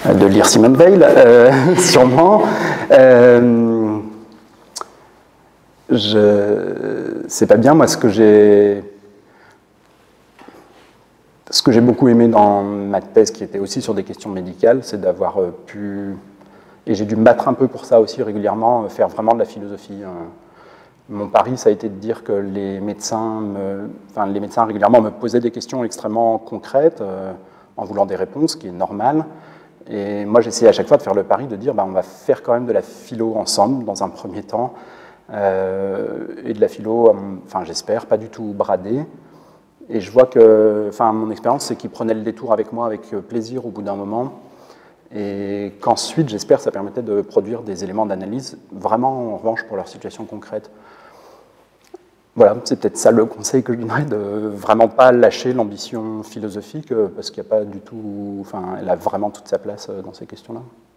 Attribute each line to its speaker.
Speaker 1: de lire Simone Weil, sûrement. C'est pas bien, moi, ce que j'ai beaucoup aimé dans ma thèse, qui était aussi sur des questions médicales, c'est d'avoir pu, et j'ai dû me battre un peu pour ça aussi régulièrement, faire vraiment de la philosophie. Mon pari, ça a été de dire que les médecins régulièrement me posaient des questions extrêmement concrètes, en voulant des réponses, ce qui est normal. Et moi, j'essayais à chaque fois de faire le pari de dire on va faire quand même de la philo ensemble, dans un premier temps, et de la philo, j'espère, pas du tout bradée. Et je vois que, mon expérience, c'est qu'ils prenaient le détour avec moi avec plaisir au bout d'un moment, et qu'ensuite, j'espère, ça permettait de produire des éléments d'analyse, vraiment, en revanche, pour leur situation concrète. Voilà, c'est peut-être ça le conseil que je donnerais, de vraiment pas lâcher l'ambition philosophique, parce qu'il n'y a pas du tout, elle a vraiment toute sa place dans ces questions-là.